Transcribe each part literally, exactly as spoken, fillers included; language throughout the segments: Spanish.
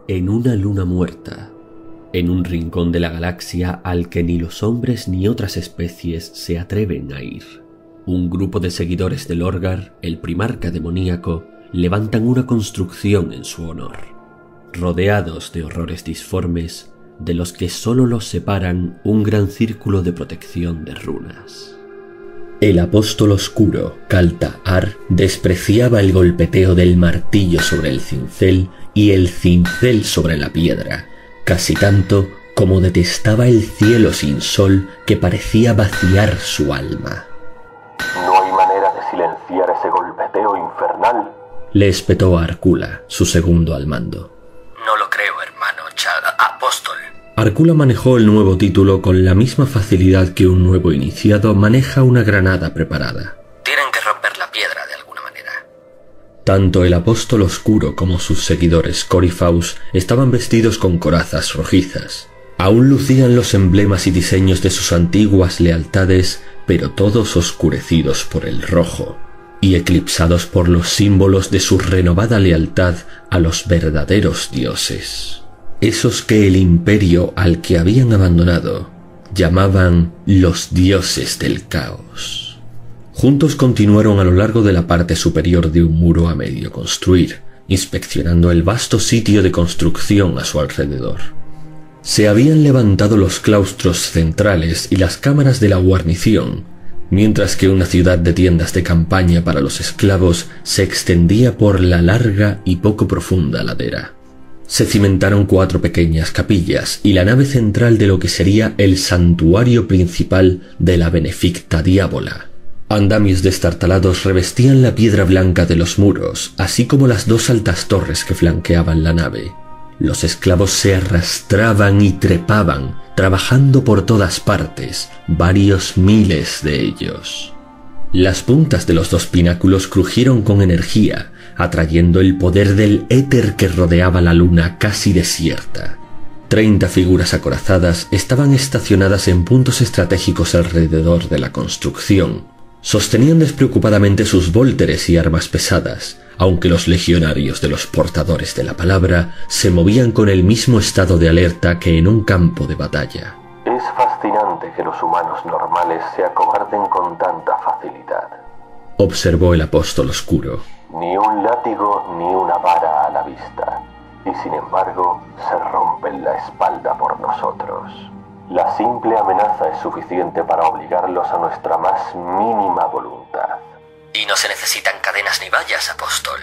En una luna muerta, en un rincón de la galaxia al que ni los hombres ni otras especies se atreven a ir, un grupo de seguidores de Lorgar, el primarca demoníaco, levantan una construcción en su honor, rodeados de horrores disformes de los que solo los separan un gran círculo de protección de runas. El apóstol oscuro, Kal'Ta'ar, despreciaba el golpeteo del martillo sobre el cincel y el cincel sobre la piedra, casi tanto como detestaba el cielo sin sol que parecía vaciar su alma. ¿No hay manera de silenciar ese golpeteo infernal?, le espetó a Arcula, su segundo al mando. No lo creo, hermano Chad, apóstol. Arcula manejó el nuevo título con la misma facilidad que un nuevo iniciado maneja una granada preparada. Tienen que romper la piedra de alguna manera. Tanto el apóstol oscuro como sus seguidores Coryphaus estaban vestidos con corazas rojizas. Aún lucían los emblemas y diseños de sus antiguas lealtades, pero todos oscurecidos por el rojo y eclipsados por los símbolos de su renovada lealtad a los verdaderos dioses. Esos que el imperio al que habían abandonado llamaban los dioses del caos. Juntos continuaron a lo largo de la parte superior de un muro a medio construir, inspeccionando el vasto sitio de construcción a su alrededor. Se habían levantado los claustros centrales y las cámaras de la guarnición, mientras que una ciudad de tiendas de campaña para los esclavos se extendía por la larga y poco profunda ladera. Se cimentaron cuatro pequeñas capillas y la nave central de lo que sería el santuario principal de la Beneficta Diabola. Andamios destartalados revestían la piedra blanca de los muros, así como las dos altas torres que flanqueaban la nave. Los esclavos se arrastraban y trepaban, trabajando por todas partes, varios miles de ellos. Las puntas de los dos pináculos crujieron con energía, atrayendo el poder del éter que rodeaba la luna casi desierta. Treinta figuras acorazadas estaban estacionadas en puntos estratégicos alrededor de la construcción. Sostenían despreocupadamente sus vólteres y armas pesadas, aunque los legionarios de los portadores de la palabra se movían con el mismo estado de alerta que en un campo de batalla. Es fascinante que los humanos normales se acobarden con tanta facilidad, observó el apóstol oscuro. Ni un látigo ni una vara a la vista, y sin embargo se rompen la espalda por nosotros. La simple amenaza es suficiente para obligarlos a nuestra más mínima voluntad. Y no se necesitan cadenas ni vallas, apóstol,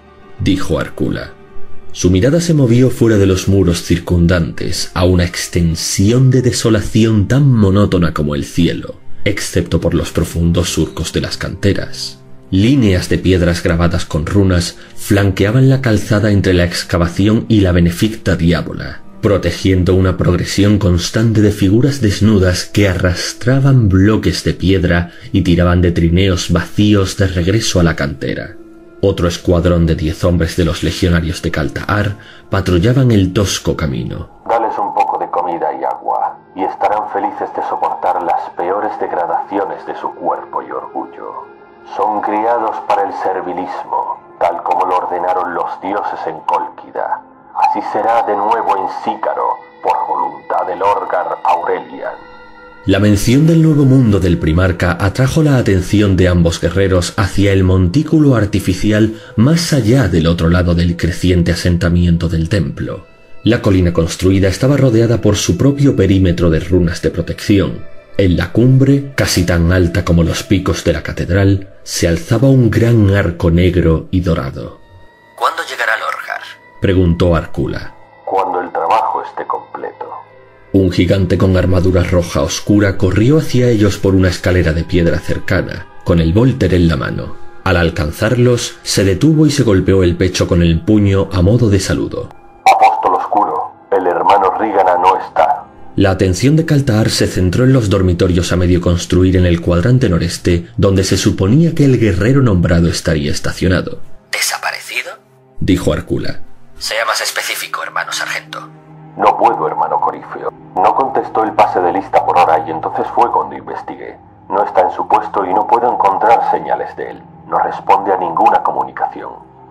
dijo Arcula. Su mirada se movió fuera de los muros circundantes a una extensión de desolación tan monótona como el cielo, excepto por los profundos surcos de las canteras. Líneas de piedras grabadas con runas flanqueaban la calzada entre la excavación y la Beneficta Diabola, protegiendo una progresión constante de figuras desnudas que arrastraban bloques de piedra y tiraban de trineos vacíos de regreso a la cantera. Otro escuadrón de diez hombres de los legionarios de Kal'Ta'ar patrullaban el tosco camino. Dales un poco de comida y agua, y estarán felices de soportar las peores degradaciones de su cuerpo y orgullo. Son criados para el servilismo, tal como lo ordenaron los dioses en Cólquida. Así será de nuevo en Sícaro, por voluntad de Lorgar Aurelian. La mención del nuevo mundo del primarca atrajo la atención de ambos guerreros hacia el montículo artificial más allá del otro lado del creciente asentamiento del templo. La colina construida estaba rodeada por su propio perímetro de runas de protección. En la cumbre, casi tan alta como los picos de la catedral, se alzaba un gran arco negro y dorado. ¿Cuándo llegará Lorgar?, preguntó Arcula. Cuando el trabajo esté completo. Un gigante con armadura roja oscura corrió hacia ellos por una escalera de piedra cercana, con el vólter en la mano. Al alcanzarlos, se detuvo y se golpeó el pecho con el puño a modo de saludo. Apóstol oscuro, el hermano Rígana no está. La atención de Kal'Ta'ar se centró en los dormitorios a medio construir en el cuadrante noreste, donde se suponía que el guerrero nombrado estaría estacionado. ¿Desaparecido?, dijo Arcula. Sea más específico, hermano sargento. No puedo, hermano Corifeo. No contestó el pase de lista por hora y entonces fue cuando investigué. No está en su puesto y no puedo encontrar señales de él. No responde a ninguna comunicación.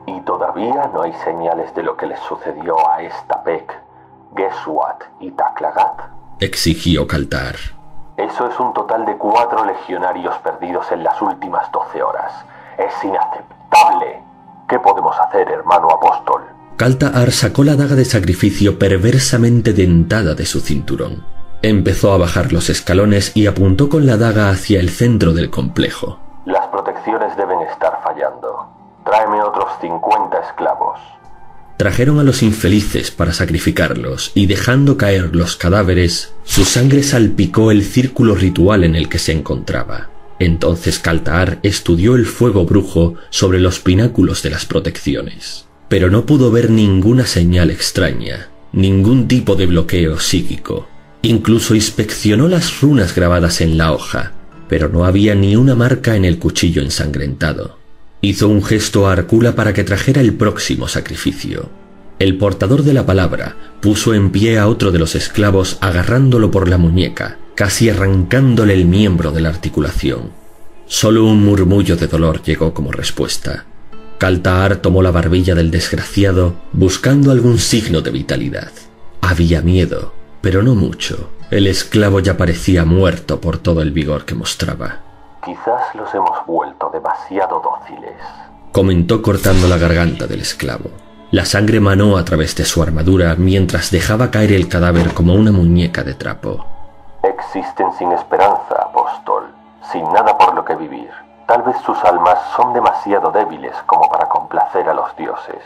¿Y todavía no hay señales de lo que les sucedió a Estapek, Geswat y Taklagat? Exigió Kaltar. Eso es un total de cuatro legionarios perdidos en las últimas doce horas. ¡Es inaceptable! ¿Qué podemos hacer, hermano apóstol? Kaltar sacó la daga de sacrificio perversamente dentada de su cinturón. Empezó a bajar los escalones y apuntó con la daga hacia el centro del complejo. Las protecciones deben estar fallando. Tráeme otros cincuenta esclavos. Trajeron a los infelices para sacrificarlos y dejando caer los cadáveres, su sangre salpicó el círculo ritual en el que se encontraba. Entonces Kaltar estudió el fuego brujo sobre los pináculos de las protecciones, pero no pudo ver ninguna señal extraña, ningún tipo de bloqueo psíquico. Incluso inspeccionó las runas grabadas en la hoja, pero no había ni una marca en el cuchillo ensangrentado. Hizo un gesto a Arcula para que trajera el próximo sacrificio. El portador de la palabra puso en pie a otro de los esclavos agarrándolo por la muñeca, casi arrancándole el miembro de la articulación. Solo un murmullo de dolor llegó como respuesta. Kaltar tomó la barbilla del desgraciado, buscando algún signo de vitalidad. Había miedo, pero no mucho. El esclavo ya parecía muerto por todo el vigor que mostraba. Quizás los hemos vuelto demasiado dóciles, comentó cortando la garganta del esclavo. La sangre manó a través de su armadura mientras dejaba caer el cadáver como una muñeca de trapo. Existen sin esperanza, apóstol, sin nada por lo que vivir. Tal vez sus almas son demasiado débiles como para complacer a los dioses.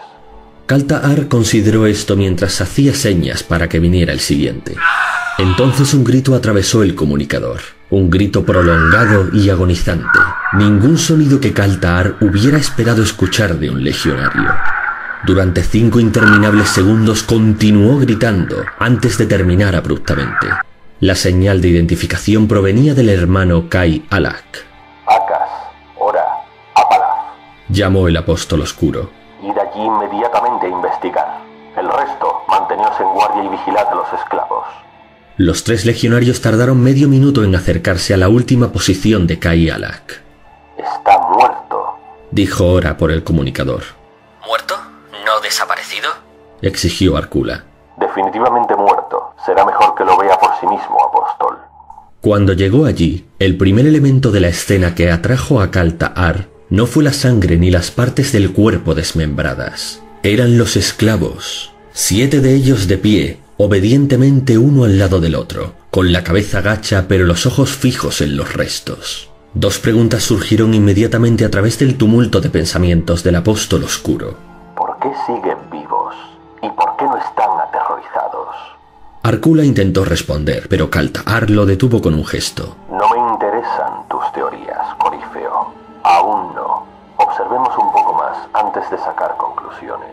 Kaltar consideró esto mientras hacía señas para que viniera el siguiente. Entonces un grito atravesó el comunicador, un grito prolongado y agonizante, ningún sonido que Kaltar hubiera esperado escuchar de un legionario. Durante cinco interminables segundos continuó gritando antes de terminar abruptamente. La señal de identificación provenía del hermano Kai Alak. Akas, Ora, Apalaf, llamó el apóstol oscuro. Id allí inmediatamente a investigar. El resto, manteneos en guardia y vigilad a los esclavos. Los tres legionarios tardaron medio minuto en acercarse a la última posición de Kai Alak. Está muerto, dijo Ora por el comunicador. ¿Muerto? ¿No desaparecido? Exigió Arcula. Definitivamente muerto. Será mejor que lo vea por sí mismo, apóstol. Cuando llegó allí, el primer elemento de la escena que atrajo a Kaltar no fue la sangre ni las partes del cuerpo desmembradas. Eran los esclavos, siete de ellos de pie, obedientemente uno al lado del otro, con la cabeza gacha pero los ojos fijos en los restos. Dos preguntas surgieron inmediatamente a través del tumulto de pensamientos del apóstol oscuro. ¿Por qué siguen vivos? ¿Y por qué no están aterrorizados? Arcula intentó responder, pero Kaltar lo detuvo con un gesto. No me interesan tus teorías, Corifeo. Aún no. Observemos un poco más antes de sacar conclusiones.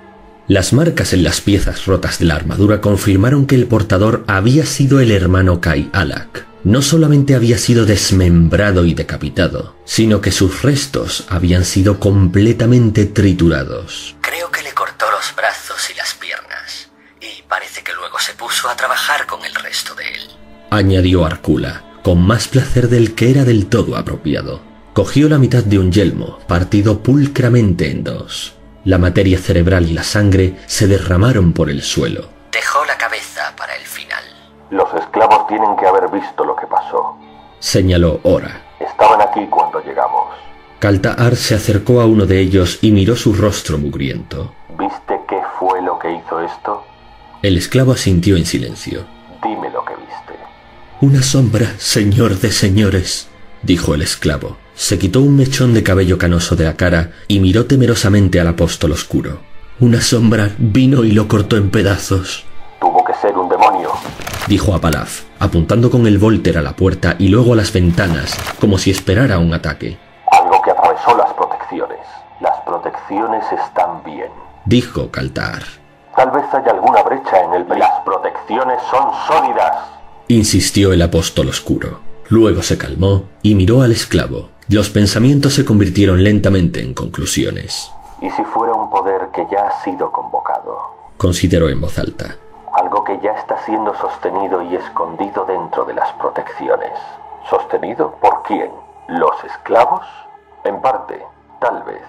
Las marcas en las piezas rotas de la armadura confirmaron que el portador había sido el hermano Kai Alak. No solamente había sido desmembrado y decapitado, sino que sus restos habían sido completamente triturados. Creo que le cortó los brazos y las piernas, y parece que luego se puso a trabajar con el resto de él, añadió Arcula, con más placer del que era del todo apropiado. Cogió la mitad de un yelmo, partido pulcramente en dos. La materia cerebral y la sangre se derramaron por el suelo. Dejó la cabeza para el final. Los esclavos tienen que haber visto lo que pasó, señaló Ora. Estaban aquí cuando llegamos. Kaltar se acercó a uno de ellos y miró su rostro mugriento. ¿Viste qué fue lo que hizo esto? El esclavo asintió en silencio. Dime lo que viste. Una sombra, señor de señores, dijo el esclavo. Se quitó un mechón de cabello canoso de la cara y miró temerosamente al apóstol oscuro. Una sombra vino y lo cortó en pedazos. Tuvo que ser un demonio, dijo Apalaf, apuntando con el volter a la puerta y luego a las ventanas, como si esperara un ataque. Algo que atravesó las protecciones. Las protecciones están bien, dijo Kaltar. Tal vez haya alguna brecha en el... Las protecciones son sólidas, insistió el apóstol oscuro. Luego se calmó y miró al esclavo. Los pensamientos se convirtieron lentamente en conclusiones. ¿Y si fuera un poder que ya ha sido convocado? Consideró en voz alta. Algo que ya está siendo sostenido y escondido dentro de las protecciones. ¿Sostenido por quién? ¿Los esclavos? En parte, tal vez.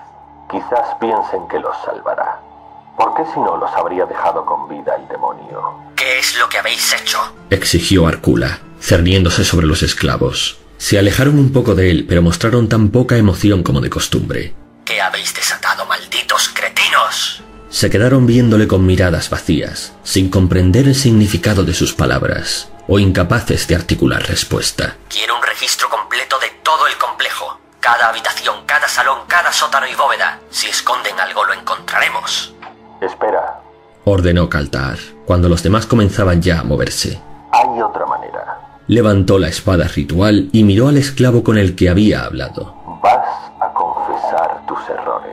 quizás piensen que los salvará. ¿Por qué si no los habría dejado con vida el demonio? ¿Qué es lo que habéis hecho?, exigió Arcula, cerniéndose sobre los esclavos. Se alejaron un poco de él, pero mostraron tan poca emoción como de costumbre. ¿Qué habéis desatado, malditos cretinos? Se quedaron viéndole con miradas vacías, sin comprender el significado de sus palabras, o incapaces de articular respuesta. Quiero un registro completo de todo el complejo. Cada habitación, cada salón, cada sótano y bóveda. Si esconden algo lo encontraremos. Espera. Ordenó Kaltaar, cuando los demás comenzaban ya a moverse. Hay otra manera. Levantó la espada ritual y miró al esclavo con el que había hablado. Vas a confesar tus errores.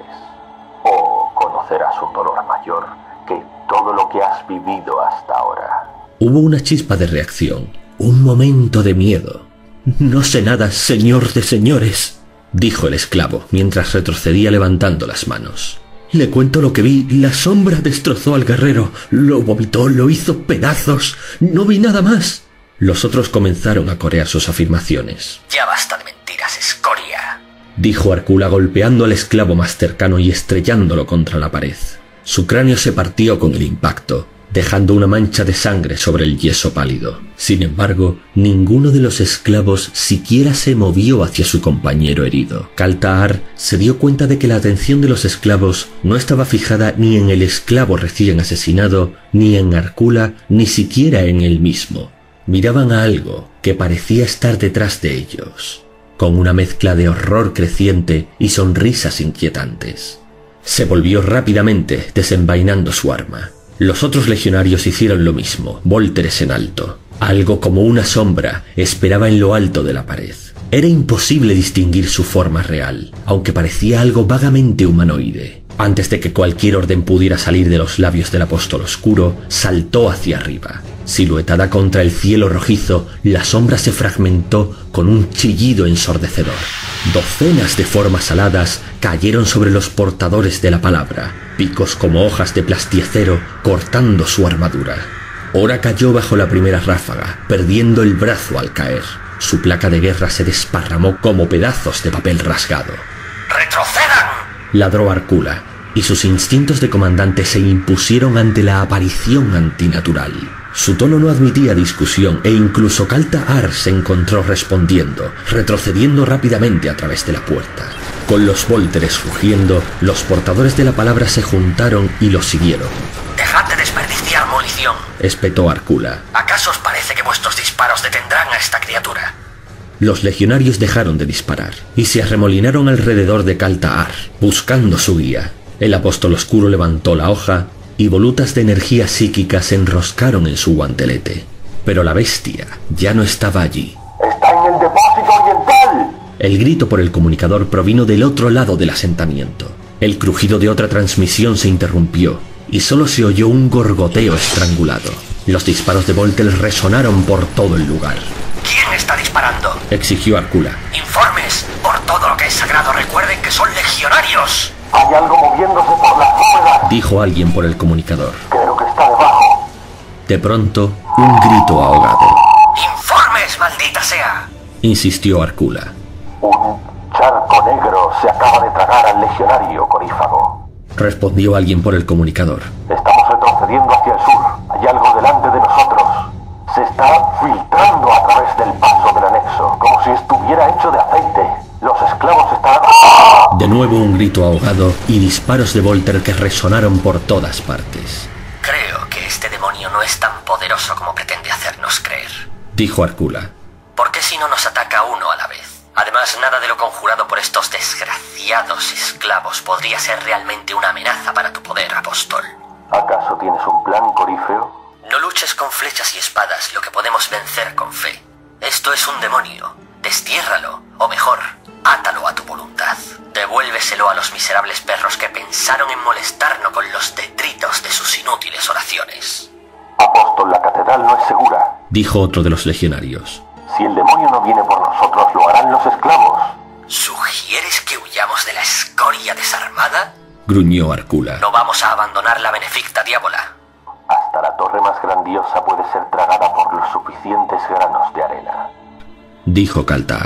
O conocerás un dolor mayor que todo lo que has vivido hasta ahora. Hubo una chispa de reacción, un momento de miedo. «No sé nada, señor de señores», dijo el esclavo, mientras retrocedía levantando las manos. «Le cuento lo que vi. La sombra destrozó al guerrero, lo vomitó, lo hizo pedazos. No vi nada más». Los otros comenzaron a corear sus afirmaciones. «Ya basta de mentiras, escoria», dijo Arcula golpeando al esclavo más cercano y estrellándolo contra la pared. Su cráneo se partió con el impacto, dejando una mancha de sangre sobre el yeso pálido. Sin embargo, ninguno de los esclavos siquiera se movió hacia su compañero herido. Kaltaar se dio cuenta de que la atención de los esclavos no estaba fijada ni en el esclavo recién asesinado, ni en Arcula, ni siquiera en él mismo. Miraban a algo que parecía estar detrás de ellos, con una mezcla de horror creciente y sonrisas inquietantes. Se volvió rápidamente, desenvainando su arma. Los otros legionarios hicieron lo mismo, volteres en alto. Algo como una sombra esperaba en lo alto de la pared. Era imposible distinguir su forma real, aunque parecía algo vagamente humanoide. Antes de que cualquier orden pudiera salir de los labios del apóstol oscuro, saltó hacia arriba. Siluetada contra el cielo rojizo, la sombra se fragmentó con un chillido ensordecedor. Docenas de formas aladas cayeron sobre los portadores de la palabra, picos como hojas de plastiacero cortando su armadura. Ora cayó bajo la primera ráfaga, perdiendo el brazo al caer. Su placa de guerra se desparramó como pedazos de papel rasgado. ¡Retrocedan!, ladró Arcula, y sus instintos de comandante se impusieron ante la aparición antinatural. Su tono no admitía discusión e incluso Kaltaar se encontró respondiendo, retrocediendo rápidamente a través de la puerta. Con los volteres rugiendo, los portadores de la palabra se juntaron y lo siguieron. «Dejad de desperdiciar munición», espetó Arcula. «¿Acaso os parece que vuestros disparos detendrán a esta criatura?» Los legionarios dejaron de disparar y se arremolinaron alrededor de Kaltaar, buscando su guía. El apóstol oscuro levantó la hoja y volutas de energía psíquica se enroscaron en su guantelete. Pero la bestia ya no estaba allí. ¡Está en el depósito oriental! El grito por el comunicador provino del otro lado del asentamiento. El crujido de otra transmisión se interrumpió y solo se oyó un gorgoteo estrangulado. Los disparos de Voltel resonaron por todo el lugar. «¿Quién está disparando?», exigió Arcula. «Informes. Por todo lo que es sagrado, recuerden que son legionarios». Hay algo moviéndose por las bóvedas, dijo alguien por el comunicador. Creo que está debajo. De pronto, un grito ahogado. «¡Informes, maldita sea!», insistió Arcula. Un charco negro se acaba de tragar al legionario corífago, respondió alguien por el comunicador. Estamos retrocediendo hacia el sur. Hay algo delante de nosotros. Se está filtrando a través del paso del anexo, como si estuviera hecho de aceite. Los esclavos están... De nuevo un grito ahogado y disparos de Volter que resonaron por todas partes. «Creo que este demonio no es tan poderoso como pretende hacernos creer», dijo Arcula. «¿Por qué si no nos ataca uno a la vez? Además, nada de lo conjurado por estos desgraciados esclavos podría ser realmente una amenaza para tu poder, apóstol». ¿Acaso tienes un plan, Corifeo? No luches con flechas y espadas lo que podemos vencer con fe. Esto es un demonio. Destiérralo, o mejor, átalo a tu voluntad. Devuélveselo a los miserables perros que pensaron en molestarnos con los detritos de sus inútiles oraciones. Apóstol, la catedral no es segura, dijo otro de los legionarios. Si el demonio no viene por nosotros, lo harán los esclavos. ¿Sugieres que huyamos de la escoria desarmada?, gruñó Arcula. No vamos a abandonar la beneficta diábola. Hasta la torre más grandiosa puede ser tragada por los suficientes granos de arena, dijo Kaltaar.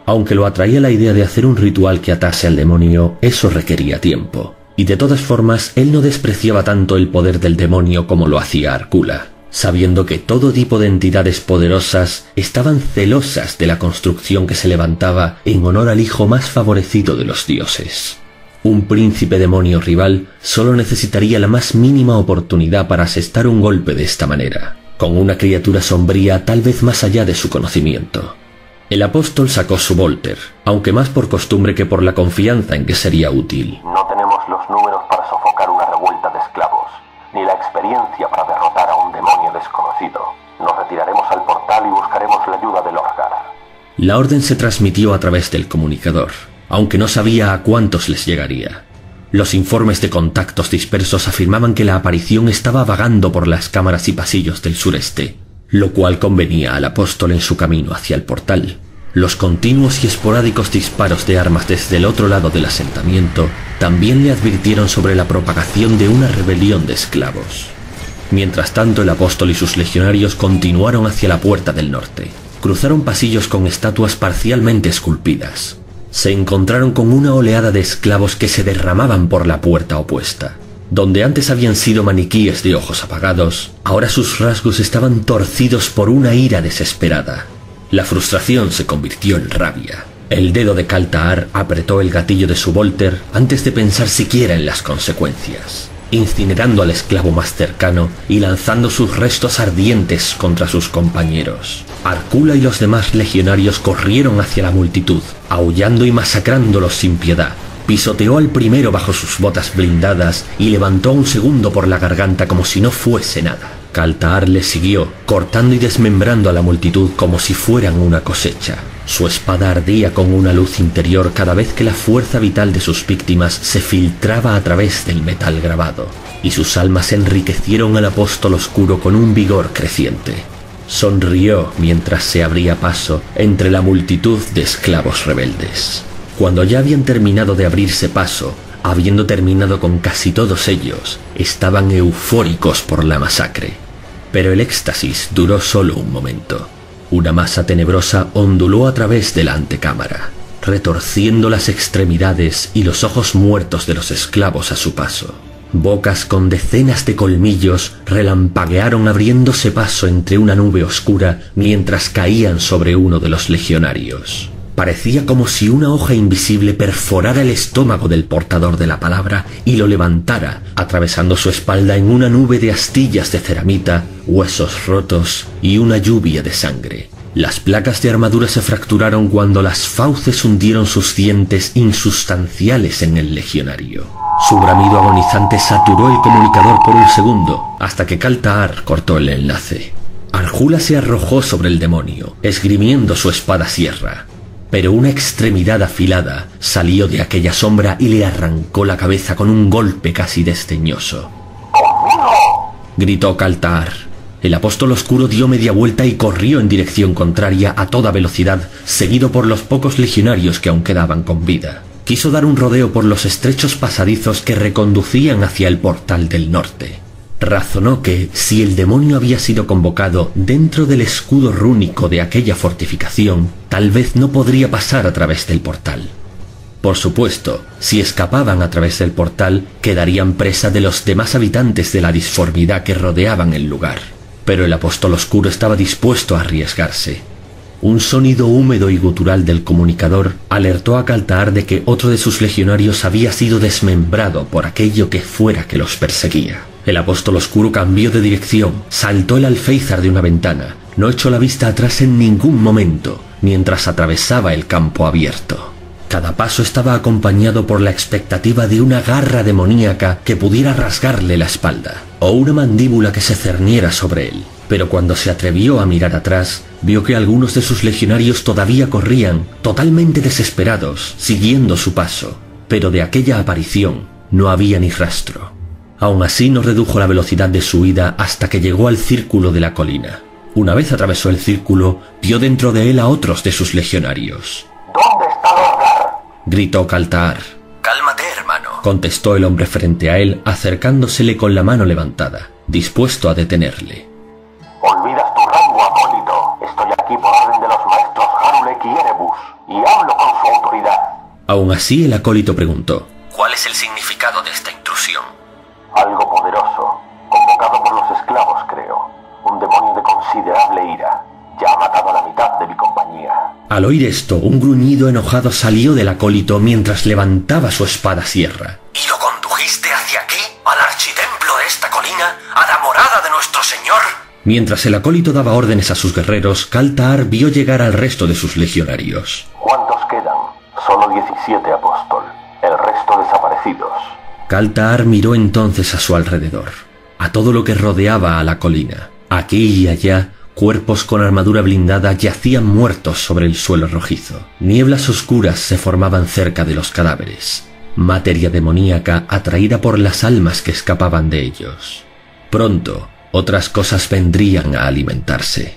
Aunque lo atraía la idea de hacer un ritual que atase al demonio, eso requería tiempo. Y de todas formas, él no despreciaba tanto el poder del demonio como lo hacía Arcula, sabiendo que todo tipo de entidades poderosas estaban celosas de la construcción que se levantaba en honor al hijo más favorecido de los dioses. Un príncipe demonio rival solo necesitaría la más mínima oportunidad para asestar un golpe de esta manera, con una criatura sombría tal vez más allá de su conocimiento. El apóstol sacó su Volter, aunque más por costumbre que por la confianza en que sería útil. No tenemos los números para sofocar una revuelta de esclavos, ni la experiencia para derrotar a un demonio desconocido. Nos retiraremos al portal y buscaremos la ayuda del Orgar. La orden se transmitió a través del comunicador, aunque no sabía a cuántos les llegaría. Los informes de contactos dispersos afirmaban que la aparición estaba vagando por las cámaras y pasillos del sureste, lo cual convenía al apóstol en su camino hacia el portal. Los continuos y esporádicos disparos de armas desde el otro lado del asentamiento también le advirtieron sobre la propagación de una rebelión de esclavos. Mientras tanto, el apóstol y sus legionarios continuaron hacia la puerta del norte. Cruzaron pasillos con estatuas parcialmente esculpidas. Se encontraron con una oleada de esclavos que se derramaban por la puerta opuesta. Donde antes habían sido maniquíes de ojos apagados, ahora sus rasgos estaban torcidos por una ira desesperada. La frustración se convirtió en rabia. El dedo de Kaltaar apretó el gatillo de su Volter antes de pensar siquiera en las consecuencias, incinerando al esclavo más cercano y lanzando sus restos ardientes contra sus compañeros. Arcula y los demás legionarios corrieron hacia la multitud, aullando y masacrándolos sin piedad. Pisoteó al primero bajo sus botas blindadas y levantó a un segundo por la garganta como si no fuese nada. Kaltaar le siguió, cortando y desmembrando a la multitud como si fueran una cosecha. Su espada ardía con una luz interior cada vez que la fuerza vital de sus víctimas se filtraba a través del metal grabado, y sus almas enriquecieron al apóstol oscuro con un vigor creciente. Sonrió mientras se abría paso entre la multitud de esclavos rebeldes. Cuando ya habían terminado de abrirse paso, habiendo terminado con casi todos ellos, estaban eufóricos por la masacre. Pero el éxtasis duró solo un momento. Una masa tenebrosa onduló a través de la antecámara, retorciendo las extremidades y los ojos muertos de los esclavos a su paso. Bocas con decenas de colmillos relampaguearon abriéndose paso entre una nube oscura mientras caían sobre uno de los legionarios. Parecía como si una hoja invisible perforara el estómago del portador de la palabra y lo levantara, atravesando su espalda en una nube de astillas de ceramita, huesos rotos y una lluvia de sangre. Las placas de armadura se fracturaron cuando las fauces hundieron sus dientes insustanciales en el legionario. Su bramido agonizante saturó el comunicador por un segundo, hasta que Kaltaar cortó el enlace. Arjula se arrojó sobre el demonio, esgrimiendo su espada sierra. Pero una extremidad afilada salió de aquella sombra y le arrancó la cabeza con un golpe casi desdeñoso. Gritó Kaltaar. El apóstol oscuro dio media vuelta y corrió en dirección contraria a toda velocidad, seguido por los pocos legionarios que aún quedaban con vida. Quiso dar un rodeo por los estrechos pasadizos que reconducían hacia el portal del norte. Razonó que, si el demonio había sido convocado dentro del escudo rúnico de aquella fortificación, tal vez no podría pasar a través del portal. Por supuesto, si escapaban a través del portal, quedarían presa de los demás habitantes de la disformidad que rodeaban el lugar. Pero el apóstol oscuro estaba dispuesto a arriesgarse. Un sonido húmedo y gutural del comunicador alertó a Kaltaar de que otro de sus legionarios había sido desmembrado por aquello que fuera que los perseguía. El apóstol oscuro cambió de dirección, saltó el alféizar de una ventana, no echó la vista atrás en ningún momento, mientras atravesaba el campo abierto. Cada paso estaba acompañado por la expectativa de una garra demoníaca que pudiera rasgarle la espalda, o una mandíbula que se cerniera sobre él. Pero cuando se atrevió a mirar atrás, vio que algunos de sus legionarios todavía corrían, totalmente desesperados, siguiendo su paso, pero de aquella aparición no había ni rastro. Aún así no redujo la velocidad de su huida hasta que llegó al círculo de la colina. Una vez atravesó el círculo, vio dentro de él a otros de sus legionarios. ¿Dónde está Orgar?, gritó Kaltaar. Cálmate, hermano, contestó el hombre frente a él, acercándosele con la mano levantada, dispuesto a detenerle. Olvidas tu rango, acólito. Estoy aquí por orden de los maestros Harulek y Erebus, y amo Aún así, el acólito preguntó: ¿Cuál es el significado de esta intrusión? Algo poderoso, convocado por los esclavos, creo. Un demonio de considerable ira. Ya ha matado a la mitad de mi compañía. Al oír esto, un gruñido enojado salió del acólito mientras levantaba su espada sierra. ¿Y lo condujiste hacia aquí? ¿Al architemplo de esta colina? ¿A la morada de nuestro señor? Mientras el acólito daba órdenes a sus guerreros, Kal Ta'ar vio llegar al resto de sus legionarios. ¿Cuántos quedan? Solo diecisiete, apóstol. El resto desaparecidos. Kal Ta'ar miró entonces a su alrededor, a todo lo que rodeaba a la colina. Aquí y allá, cuerpos con armadura blindada yacían muertos sobre el suelo rojizo. Nieblas oscuras se formaban cerca de los cadáveres, materia demoníaca atraída por las almas que escapaban de ellos. Pronto, otras cosas vendrían a alimentarse.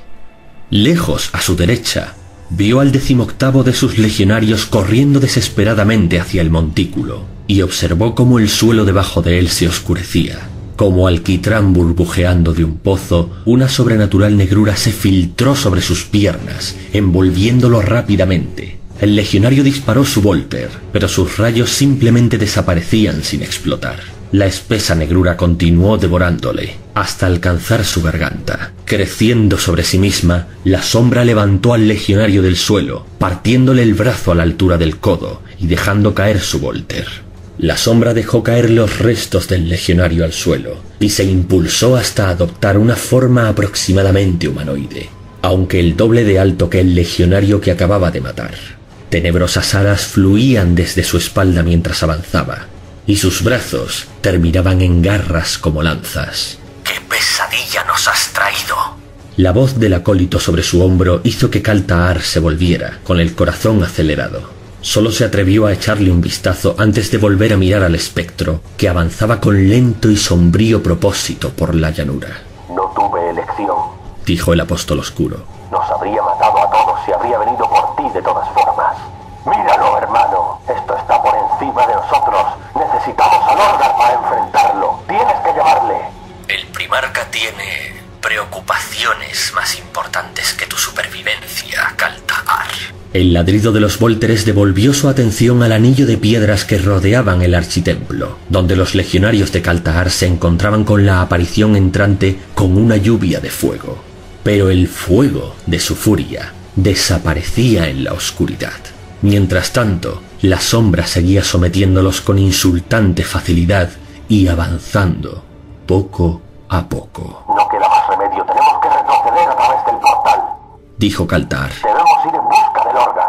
Lejos, a su derecha, vio al decimoctavo de sus legionarios corriendo desesperadamente hacia el montículo, y observó cómo el suelo debajo de él se oscurecía. Como alquitrán burbujeando de un pozo, una sobrenatural negrura se filtró sobre sus piernas, envolviéndolo rápidamente. El legionario disparó su Volter, pero sus rayos simplemente desaparecían sin explotar. La espesa negrura continuó devorándole, hasta alcanzar su garganta. Creciendo sobre sí misma, la sombra levantó al legionario del suelo, partiéndole el brazo a la altura del codo y dejando caer su Volter. La sombra dejó caer los restos del legionario al suelo y se impulsó hasta adoptar una forma aproximadamente humanoide, aunque el doble de alto que el legionario que acababa de matar. Tenebrosas alas fluían desde su espalda mientras avanzaba, y sus brazos terminaban en garras como lanzas. ¡Qué pesadilla nos has traído! La voz del acólito sobre su hombro hizo que Kal Ta'ar se volviera, con el corazón acelerado. Solo se atrevió a echarle un vistazo antes de volver a mirar al espectro, que avanzaba con lento y sombrío propósito por la llanura. No tuve elección, dijo el apóstol oscuro. Nos habría matado a todos y habría venido por ti de todas formas. Míralo, hermano. Esto está por encima de nosotros. Necesitamos a Lorgar para enfrentarlo. Tienes que llevarle. El primarca tiene preocupaciones más importantes que tu supervivencia, Kal Ta'ar. El ladrido de los Volteres devolvió su atención al anillo de piedras que rodeaban el architemplo, donde los legionarios de Kal Ta'ar se encontraban con la aparición entrante con una lluvia de fuego. Pero el fuego de su furia desaparecía en la oscuridad. Mientras tanto, la sombra seguía sometiéndolos con insultante facilidad y avanzando poco a poco. No queda más remedio, tenemos que retroceder a través del portal, dijo Kal Ta'ar. Debemos ir en busca de Lorgar.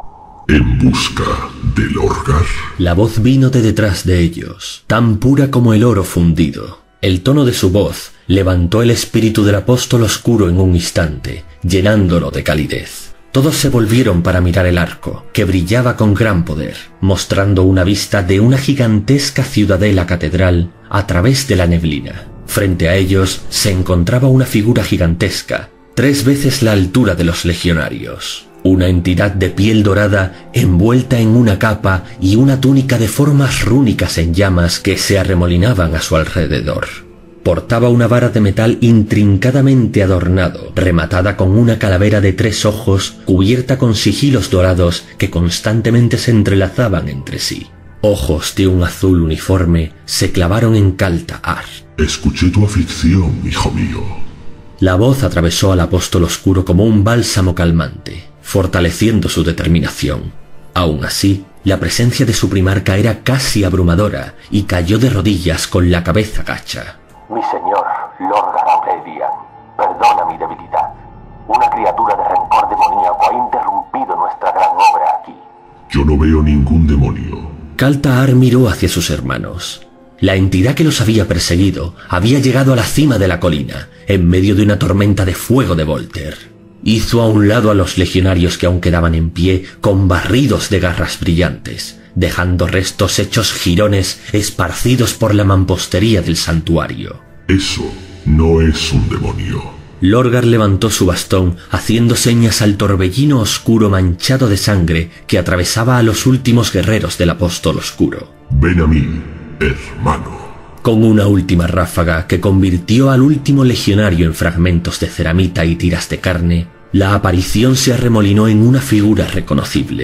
¿En busca de Lorgar? La voz vino de detrás de ellos, tan pura como el oro fundido. El tono de su voz levantó el espíritu del apóstol oscuro en un instante, llenándolo de calidez. Todos se volvieron para mirar el arco, que brillaba con gran poder, mostrando una vista de una gigantesca ciudadela catedral a través de la neblina. Frente a ellos se encontraba una figura gigantesca, tres veces la altura de los legionarios. Una entidad de piel dorada envuelta en una capa y una túnica de formas rúnicas en llamas que se arremolinaban a su alrededor. Portaba una vara de metal intrincadamente adornado, rematada con una calavera de tres ojos cubierta con sigilos dorados que constantemente se entrelazaban entre sí. Ojos de un azul uniforme se clavaron en Kal Ta'ar. Escuché tu aflicción, hijo mío. La voz atravesó al apóstol oscuro como un bálsamo calmante, fortaleciendo su determinación. Aún así, la presencia de su primarca era casi abrumadora y cayó de rodillas con la cabeza gacha. Mi señor, Lorgar Aurelian, perdona mi debilidad. Una criatura de rencor demoníaco ha interrumpido nuestra gran obra aquí. Yo no veo ningún demonio. Kal Ta'ar miró hacia sus hermanos. La entidad que los había perseguido había llegado a la cima de la colina, en medio de una tormenta de fuego de Volter. Hizo a un lado a los legionarios que aún quedaban en pie, con barridos de garras brillantes, dejando restos hechos jirones esparcidos por la mampostería del santuario. Eso no es un demonio. Lorgar levantó su bastón, haciendo señas al torbellino oscuro manchado de sangre que atravesaba a los últimos guerreros del apóstol oscuro. Ven a mí, hermano. Con una última ráfaga que convirtió al último legionario en fragmentos de ceramita y tiras de carne, la aparición se arremolinó en una figura reconocible.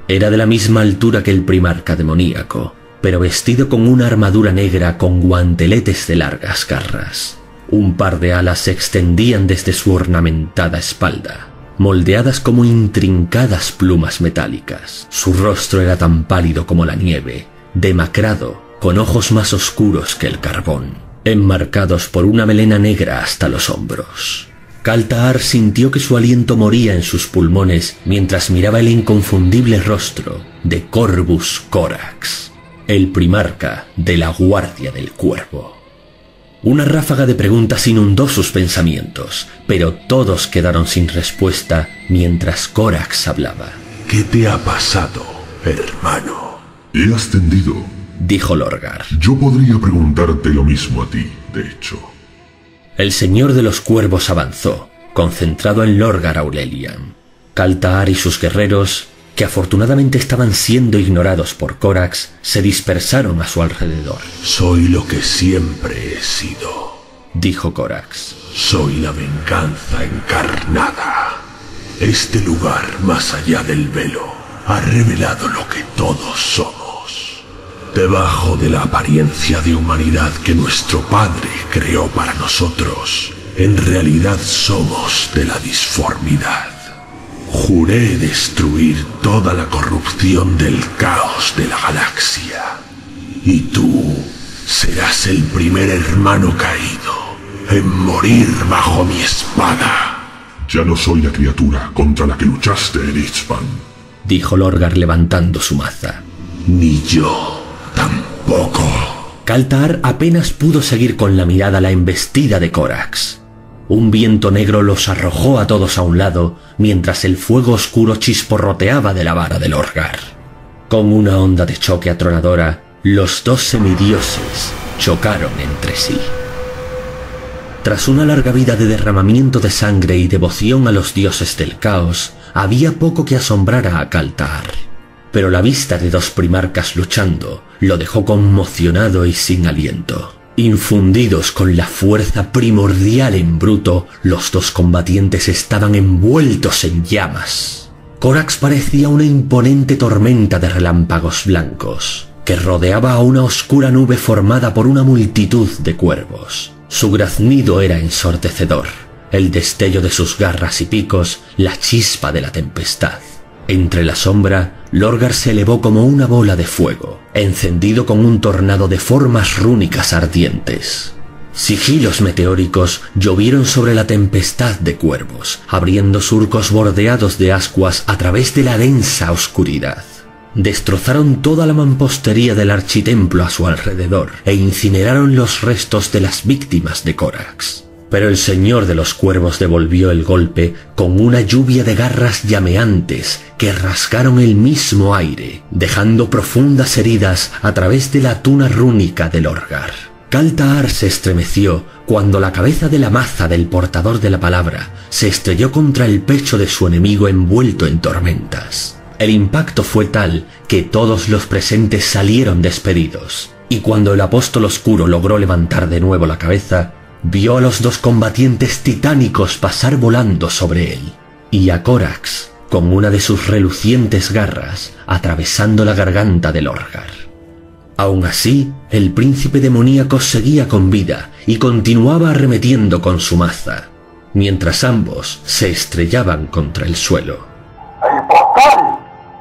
Era de la misma altura que el primarca demoníaco, pero vestido con una armadura negra con guanteletes de largas garras. Un par de alas se extendían desde su ornamentada espalda, moldeadas como intrincadas plumas metálicas. Su rostro era tan pálido como la nieve, demacrado, con ojos más oscuros que el carbón, enmarcados por una melena negra hasta los hombros. Kaltaar sintió que su aliento moría en sus pulmones mientras miraba el inconfundible rostro de Corvus Corax, el primarca de la Guardia del Cuervo. Una ráfaga de preguntas inundó sus pensamientos, pero todos quedaron sin respuesta mientras Corax hablaba. ¿Qué te ha pasado, hermano? He ascendido, dijo Lorgar. Yo podría preguntarte lo mismo a ti, de hecho. El señor de los cuervos avanzó, concentrado en Lorgar Aurelian. Kaltaar y sus guerreros, que afortunadamente estaban siendo ignorados por Corax, se dispersaron a su alrededor. Soy lo que siempre he sido, dijo Corax. Soy la venganza encarnada. Este lugar, más allá del velo, ha revelado lo que todos somos. Debajo de la apariencia de humanidad que nuestro Padre creó para nosotros, en realidad somos de la disformidad. Juré destruir toda la corrupción del caos de la galaxia. Y tú serás el primer hermano caído en morir bajo mi espada. Ya no soy la criatura contra la que luchaste en Ichvan, dijo Lorgar levantando su maza. Ni yo tampoco. Kaltaar apenas pudo seguir con la mirada la embestida de Corax. Un viento negro los arrojó a todos a un lado, mientras el fuego oscuro chisporroteaba de la vara de Lorgar. Con una onda de choque atronadora, los dos semidioses chocaron entre sí. Tras una larga vida de derramamiento de sangre y devoción a los dioses del caos, había poco que asombrara a Kaltaar. Pero la vista de dos primarcas luchando lo dejó conmocionado y sin aliento. Infundidos con la fuerza primordial en bruto, los dos combatientes estaban envueltos en llamas. Corax parecía una imponente tormenta de relámpagos blancos, que rodeaba a una oscura nube formada por una multitud de cuervos. Su graznido era ensordecedor, el destello de sus garras y picos, la chispa de la tempestad. Entre la sombra, Lorgar se elevó como una bola de fuego, encendido con un tornado de formas rúnicas ardientes. Sigilos meteóricos llovieron sobre la tempestad de cuervos, abriendo surcos bordeados de ascuas a través de la densa oscuridad. Destrozaron toda la mampostería del architemplo a su alrededor e incineraron los restos de las víctimas de Corax. Pero el señor de los cuervos devolvió el golpe con una lluvia de garras llameantes que rasgaron el mismo aire, dejando profundas heridas a través de la tuna rúnica de Lorgar. Kaltaar se estremeció cuando la cabeza de la maza del portador de la palabra se estrelló contra el pecho de su enemigo envuelto en tormentas. El impacto fue tal que todos los presentes salieron despedidos, y cuando el apóstol oscuro logró levantar de nuevo la cabeza, vio a los dos combatientes titánicos pasar volando sobre él, y a Corax, con una de sus relucientes garras, atravesando la garganta de Lorgar. Aún así, el príncipe demoníaco seguía con vida y continuaba arremetiendo con su maza, mientras ambos se estrellaban contra el suelo. ¡El portal!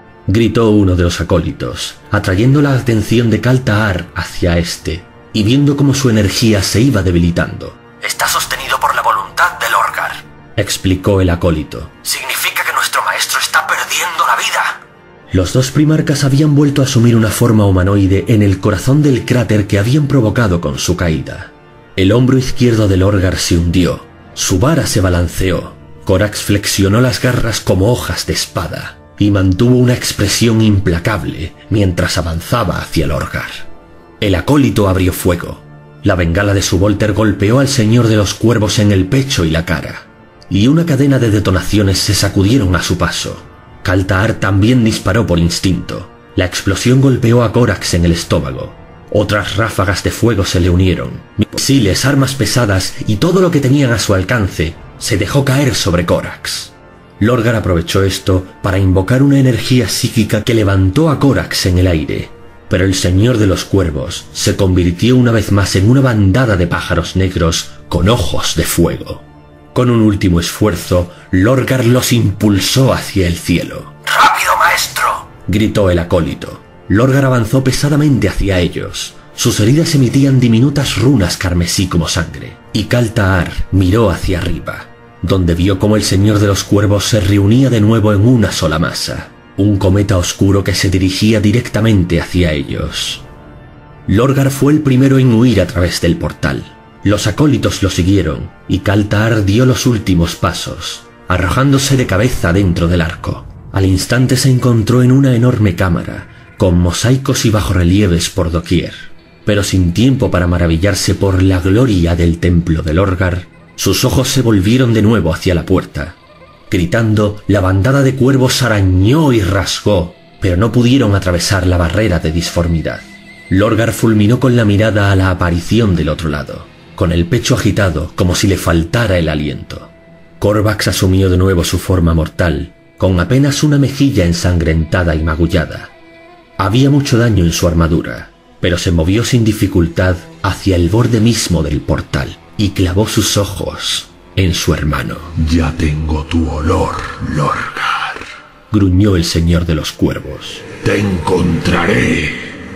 Gritó uno de los acólitos, atrayendo la atención de Kaltaar hacia este, y viendo cómo su energía se iba debilitando. Está sostenido por la voluntad de Lorgar, explicó el acólito. Significa que nuestro maestro está perdiendo la vida. Los dos primarcas habían vuelto a asumir una forma humanoide en el corazón del cráter que habían provocado con su caída. El hombro izquierdo de Lorgar se hundió, su vara se balanceó, Corax flexionó las garras como hojas de espada y mantuvo una expresión implacable mientras avanzaba hacia Lorgar. El acólito abrió fuego. La bengala de su Volter golpeó al señor de los cuervos en el pecho y la cara, y una cadena de detonaciones se sacudieron a su paso. Kaltaar también disparó por instinto. La explosión golpeó a Corax en el estómago. Otras ráfagas de fuego se le unieron. Misiles, armas pesadas y todo lo que tenían a su alcance se dejó caer sobre Corax. Lorgar aprovechó esto para invocar una energía psíquica que levantó a Corax en el aire, pero el Señor de los Cuervos se convirtió una vez más en una bandada de pájaros negros con ojos de fuego. Con un último esfuerzo, Lorgar los impulsó hacia el cielo. ¡Rápido, maestro!, gritó el acólito. Lorgar avanzó pesadamente hacia ellos. Sus heridas emitían diminutas runas carmesí como sangre, y Kaltaar miró hacia arriba, donde vio cómo el Señor de los Cuervos se reunía de nuevo en una sola masa, un cometa oscuro que se dirigía directamente hacia ellos. Lorgar fue el primero en huir a través del portal. Los acólitos lo siguieron, y Kaltaar dio los últimos pasos, arrojándose de cabeza dentro del arco. Al instante se encontró en una enorme cámara, con mosaicos y bajorrelieves por doquier, pero sin tiempo para maravillarse por la gloria del templo de Lorgar. Sus ojos se volvieron de nuevo hacia la puerta. Gritando, la bandada de cuervos arañó y rasgó, pero no pudieron atravesar la barrera de disformidad. Lorgar fulminó con la mirada a la aparición del otro lado, con el pecho agitado como si le faltara el aliento. Corvax asumió de nuevo su forma mortal, con apenas una mejilla ensangrentada y magullada. Había mucho daño en su armadura, pero se movió sin dificultad hacia el borde mismo del portal y clavó sus ojos en su hermano. Ya tengo tu olor, Lorgar, gruñó el Señor de los Cuervos. Te encontraré,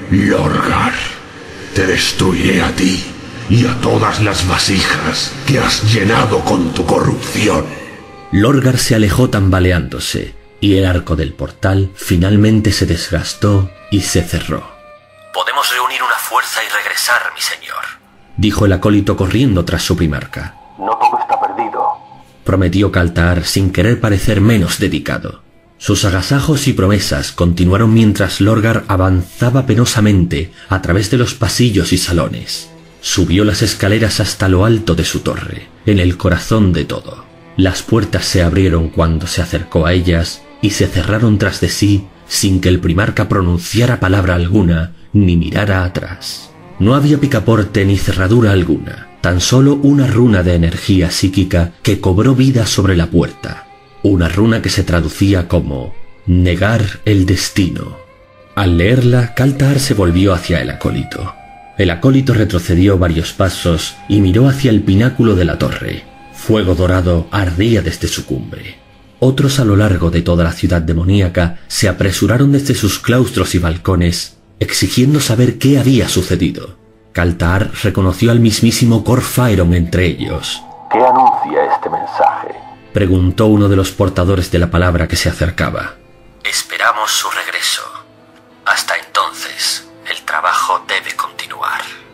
Lorgar. Te destruiré a ti y a todas las vasijas que has llenado con tu corrupción. Lorgar se alejó tambaleándose, y el arco del portal finalmente se desgastó y se cerró. Podemos reunir una fuerza y regresar, mi señor, dijo el acólito corriendo tras su primarca. No todo está perdido, prometió Kaltaar sin querer parecer menos dedicado. Sus agasajos y promesas continuaron mientras Lorgar avanzaba penosamente a través de los pasillos y salones. Subió las escaleras hasta lo alto de su torre, en el corazón de todo. Las puertas se abrieron cuando se acercó a ellas y se cerraron tras de sí sin que el primarca pronunciara palabra alguna ni mirara atrás. No había picaporte ni cerradura alguna, tan solo una runa de energía psíquica que cobró vida sobre la puerta. Una runa que se traducía como negar el destino. Al leerla, Kaltaar se volvió hacia el acólito. El acólito retrocedió varios pasos y miró hacia el pináculo de la torre. Fuego dorado ardía desde su cumbre. Otros a lo largo de toda la ciudad demoníaca se apresuraron desde sus claustros y balcones, exigiendo saber qué había sucedido. Kaltaar reconoció al mismísimo Corfaeron entre ellos. ¿Qué anuncia este mensaje?, preguntó uno de los portadores de la palabra que se acercaba. Esperamos su regreso. Hasta entonces, el trabajo debe continuar.